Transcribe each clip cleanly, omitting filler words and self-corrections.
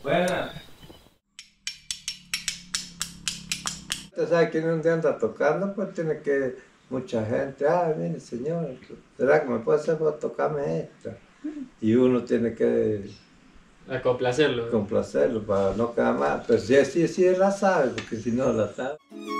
Buenas. Usted sabe que un día anda tocando, pues tiene que mucha gente, mire señor, ¿será que me puede hacer para tocarme esta? Y uno tiene que A complacerlo. complacerlo para no quedar mal. Pero sí, él la sabe, porque si no la sabe.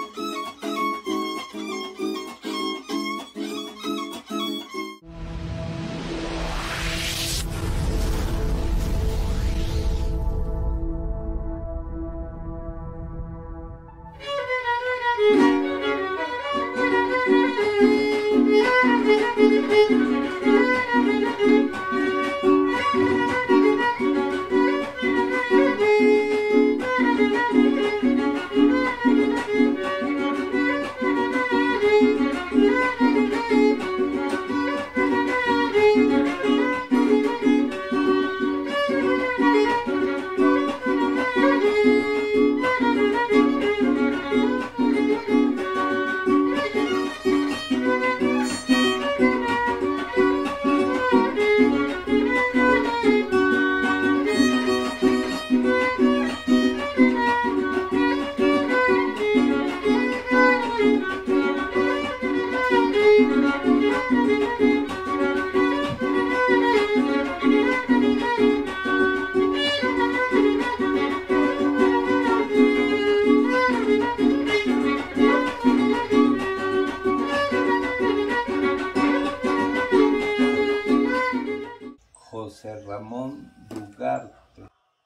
José Ramón Dugarte.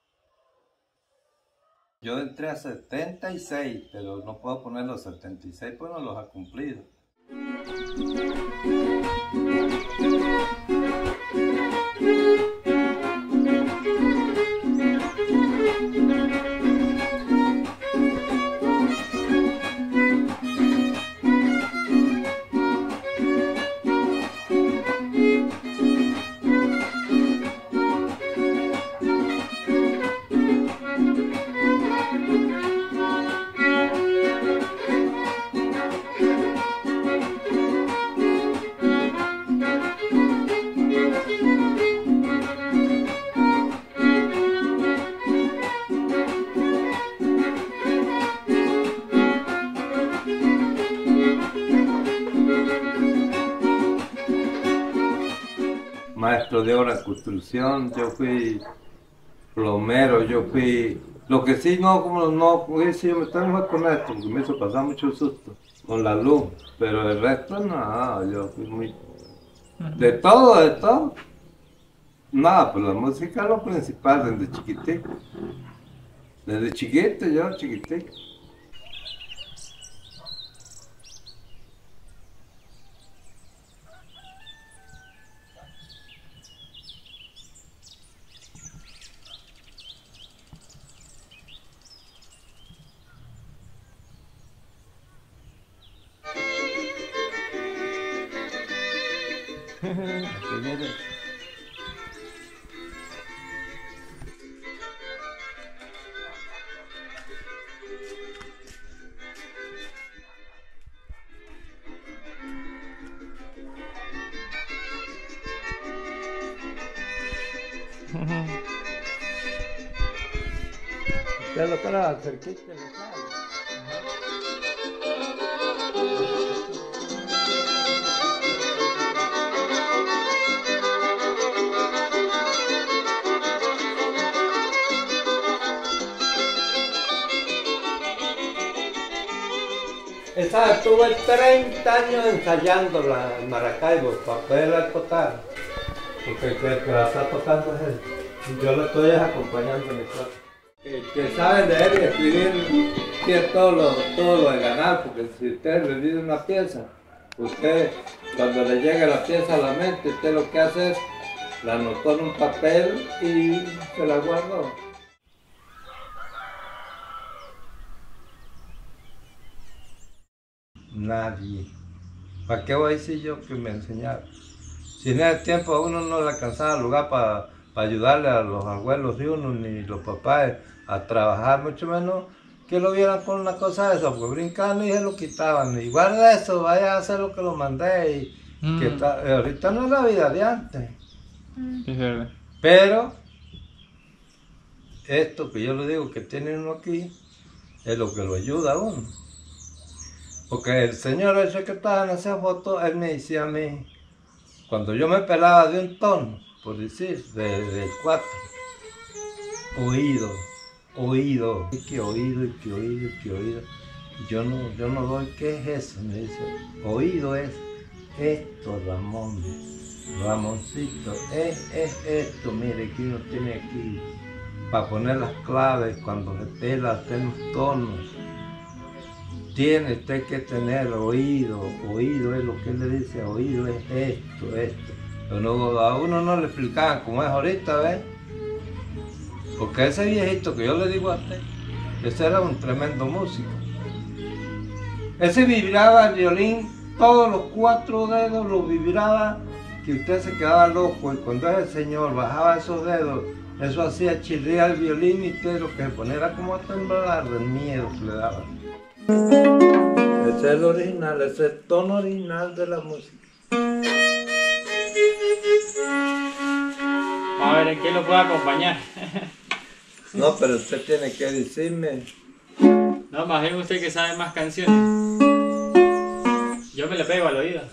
Yo entré a 76, pero no puedo poner los 76, pues no los ha cumplido. Maestro de obra de construcción, yo fui plomero, yo fui... Lo que sí sí, yo me estoy mejor con esto, porque me hizo pasar mucho susto con la luz, pero el resto no, yo fui muy... De todo. Nada, pues la música es lo principal desde chiquitico. Desde chiquito, yo chiquitico. Usted lo para cerquita, lo sabe. Esa estuve 30 años ensayando el Maracaibo para poderla tocar. Porque el que la está tocando es él. Yo lo estoy acompañando en mi clase. Que sabe leer y escribir tiene todo lo de ganar, porque si usted revise una pieza, usted cuando le llega la pieza a la mente, usted lo que hace es la anotó en un papel y se la guardó. Nadie. ¿Para qué voy a decir yo que me enseñaron? Si en ese tiempo a uno no le alcanzaba lugar para ayudarle a los abuelos de uno, ni los papás a trabajar, mucho menos que lo vieran con una cosa de eso, porque brincaban y se lo quitaban. Y guarda eso, vaya a hacer lo que lo mandé. Ahorita no es la vida de antes. Es verdad. Pero esto que yo le digo que tiene uno aquí, es lo que lo ayuda a uno. Porque el señor ese que estaba en esa foto, él me decía a mí, cuando yo me pelaba de un tono, por decir, del 4, oído, oído, y que oído, y que oído, y que oído. Yo no doy, ¿qué es eso? Me dice, oído es esto, Ramón, Ramoncito, es esto, mire, que uno tiene aquí, para poner las claves cuando se pela, hacemos tonos. Tiene usted que tener oído, oído es lo que él le dice, oído es esto. Pero a uno no le explicaban como es ahorita, ¿ves? Porque ese viejito que yo le digo a usted, ese era un tremendo músico. Ese vibraba el violín, todos los 4 dedos los vibraba, que usted se quedaba loco. Y cuando ese señor bajaba esos dedos, eso hacía chirriar el violín y usted lo que se ponía era como a temblar del miedo que le daba. Ese es el original, ese es el tono original de la música. Vamos a ver en qué lo puedo acompañar. No, pero usted tiene que decirme. No, más bien usted que sabe más canciones. Yo me le pego al oído.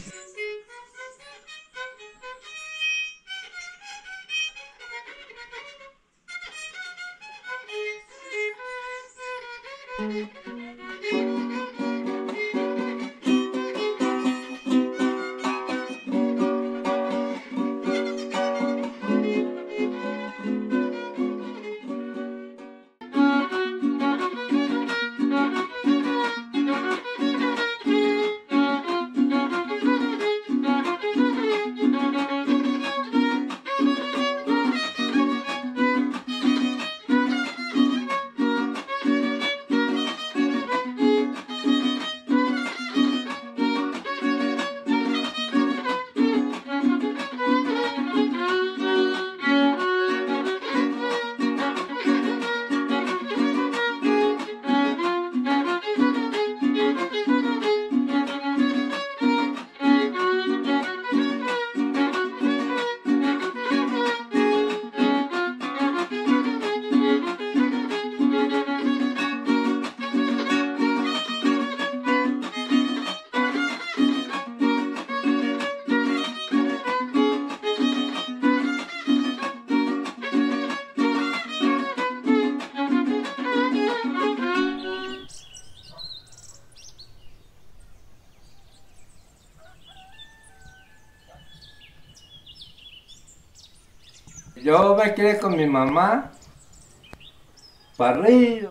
Yo me crié con mi mamá, para arriba.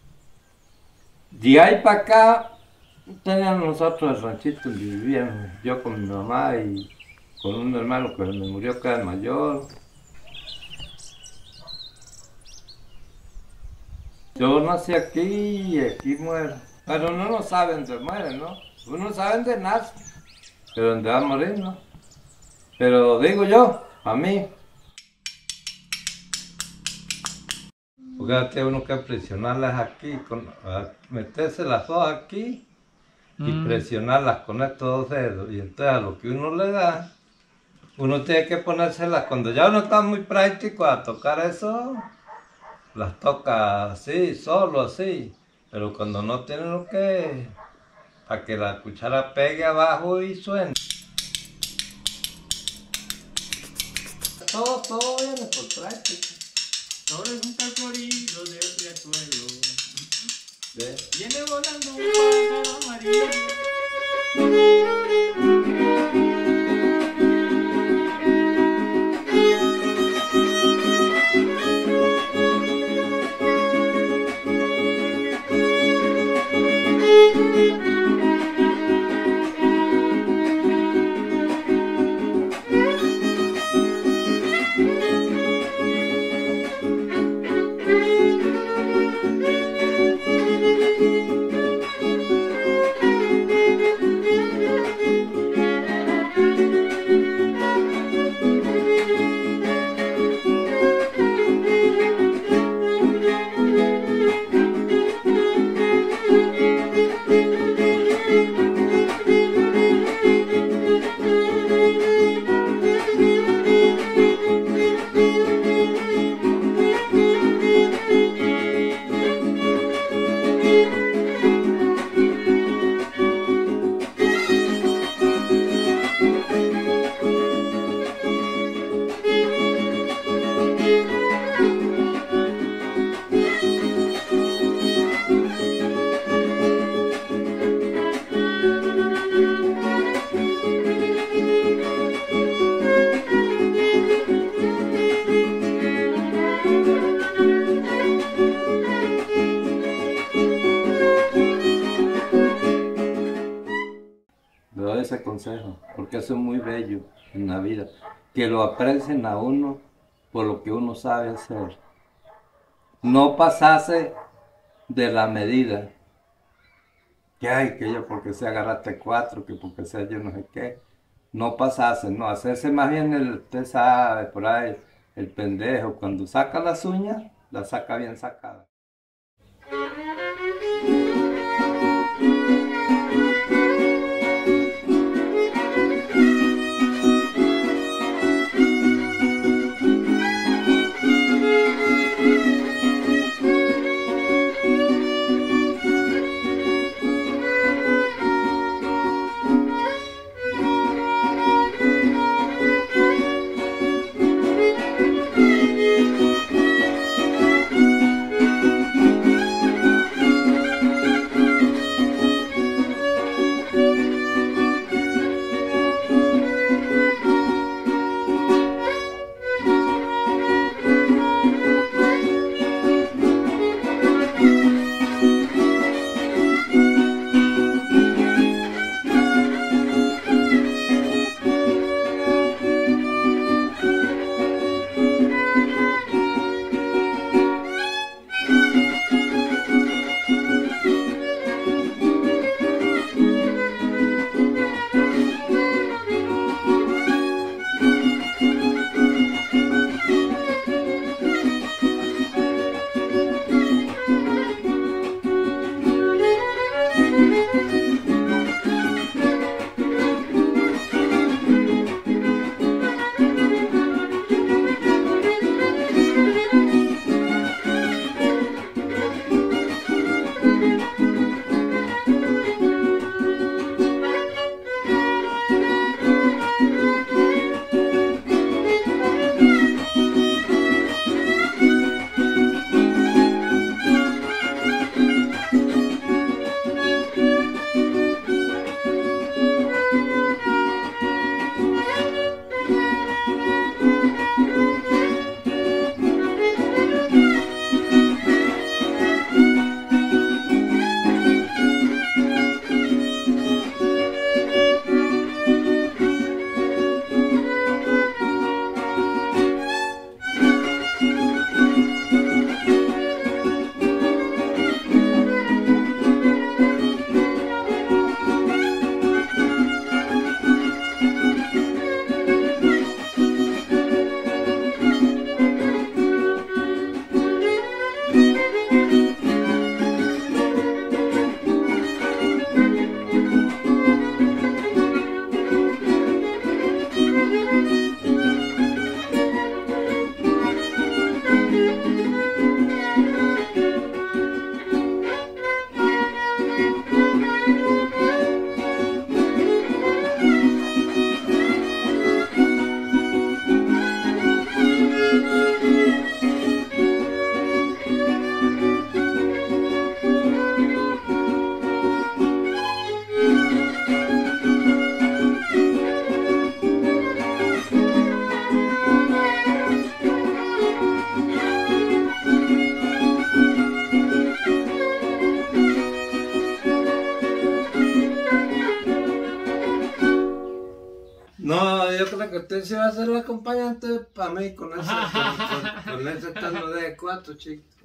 De ahí para acá, teníamos nosotros el ranchito donde vivíamos. Yo con mi mamá y con un hermano que me murió, que era mayor. Yo nací aquí y aquí muero. Pero uno no sabe dónde muere, ¿no? Uno sabe dónde nace, pero dónde va a morir, ¿no? Pero digo yo, a mí. Porque tiene uno que presionarlas aquí, meterse las dos aquí y presionarlas con estos 2 dedos. Y entonces a lo que uno le da, uno tiene que ponérselas. Cuando ya uno está muy práctico a tocar eso, las toca así, solo así. Pero cuando no tiene uno que, para que la cuchara pegue abajo y suene. Todo viene por práctica. Todo es un cacorito de riachuelo. ¿Ve? Viene volando un pájaro amarillo. consejo, porque eso es muy bello en la vida, que lo aprecien a uno por lo que uno sabe hacer. No pasarse de la medida, que hay que yo porque se agarraste 4, que porque sea yo no sé qué. No pasarse, no, hacerse más bien usted sabe, por ahí, el pendejo, cuando saca las uñas, la saca bien sacada. No, yo creo que usted se va a hacer el acompañante para mí con ese tono de 4, chicos.